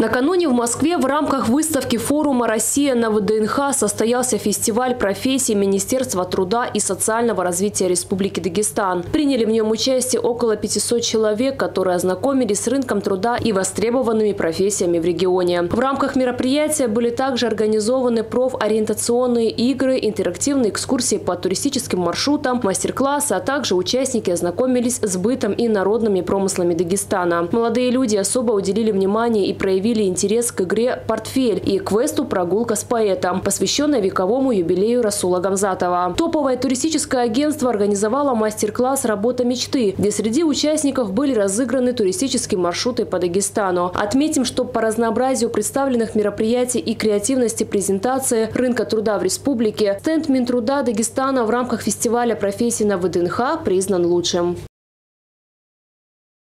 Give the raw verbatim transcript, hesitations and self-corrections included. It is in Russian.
Накануне в Москве в рамках выставки форума «Россия на ВДНХ» состоялся фестиваль профессий Министерства труда и социального развития Республики Дагестан. Приняли в нем участие около пятисот человек, которые ознакомились с рынком труда и востребованными профессиями в регионе. В рамках мероприятия были также организованы профориентационные игры, интерактивные экскурсии по туристическим маршрутам, мастер-классы, а также участники ознакомились с бытом и народными промыслами Дагестана. Молодые люди особо уделили внимание и проявили интерес к игре «Портфель» и квесту «Прогулка с поэтом», посвященной вековому юбилею Расула Гамзатова. Топовое туристическое агентство организовало мастер-класс «Работа мечты», где среди участников были разыграны туристические маршруты по Дагестану. Отметим, что по разнообразию представленных мероприятий и креативности презентации рынка труда в республике стенд Минтруда Дагестана в рамках фестиваля профессий на ВДНХ признан лучшим.